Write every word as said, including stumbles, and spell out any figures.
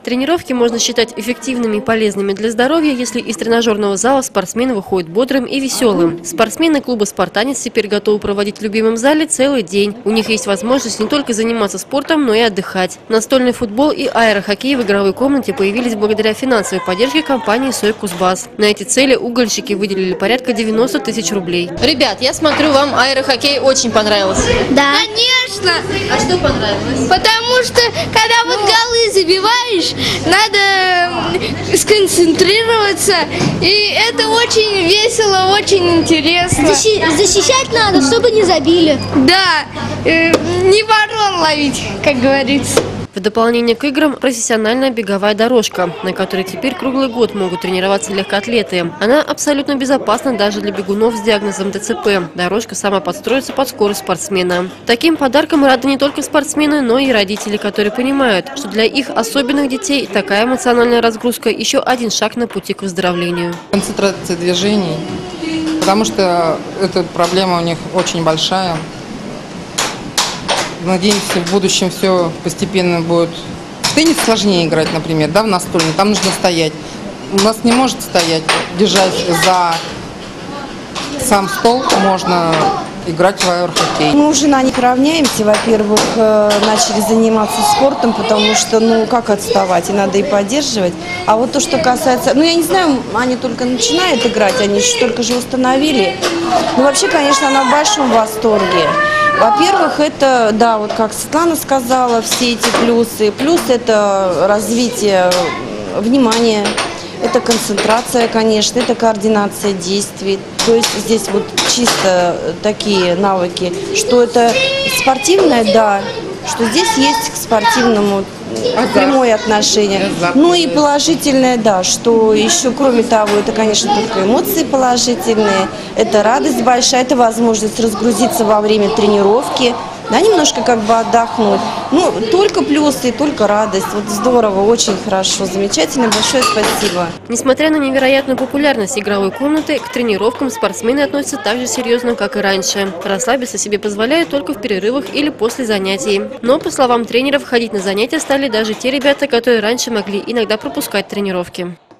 Тренировки можно считать эффективными и полезными для здоровья, если из тренажерного зала спортсмен выходит бодрым и веселым. Спортсмены клуба «Спартанец» теперь готовы проводить в любимом зале целый день. У них есть возможность не только заниматься спортом, но и отдыхать. Настольный футбол и аэрохоккей в игровой комнате появились благодаря финансовой поддержке компании «Сойкузбасс». На эти цели угольщики выделили порядка девяноста тысяч рублей. Ребят, я смотрю, вам аэрохоккей очень понравился. Да. Конечно. А что понравилось? Потому что, когда вот голы забиваешь, надо сконцентрироваться, и это очень весело, очень интересно. Защи- защищать надо, чтобы не забили. Да, э, не ворон ловить, как говорится. В дополнение к играм профессиональная беговая дорожка, на которой теперь круглый год могут тренироваться легкоатлеты. Она абсолютно безопасна даже для бегунов с диагнозом ДЦП. Дорожка сама подстроится под скорость спортсмена. Таким подарком рады не только спортсмены, но и родители, которые понимают, что для их особенных детей такая эмоциональная разгрузка еще один шаг на пути к выздоровлению. Концентрация движений, потому что эта проблема у них очень большая. Надеемся, в будущем все постепенно будет. В теннис сложнее играть, например, да, в настольный. Там нужно стоять. У нас не может стоять, держась за сам стол, можно играть в аэрохоккей. Мы уже на них равняемся. Во-первых, начали заниматься спортом, потому что, ну, как отставать, и надо и поддерживать. А вот то, что касается, ну, я не знаю, они только начинают играть, они еще только же установили. Ну, вообще, конечно, она в большом восторге. Во-первых, это, да, вот как Светлана сказала, все эти плюсы. Плюс это развитие внимания, это концентрация, конечно, это координация действий. То есть здесь вот чисто такие навыки, что это спортивное, да, что здесь есть к спортивному прямое отношение. Ну и положительное, да, что еще, кроме того, это, конечно, только эмоции положительные, это радость большая, это возможность разгрузиться во время тренировки, да, немножко как бы отдохнуть. Ну, только плюсы, только радость. Вот здорово, очень хорошо, замечательно, большое спасибо. Несмотря на невероятную популярность игровой комнаты, к тренировкам спортсмены относятся так же серьезно, как и раньше. Расслабиться себе позволяют только в перерывах или после занятий. Но, по словам тренеров, ходить на занятия стали даже те ребята, которые раньше могли иногда пропускать тренировки.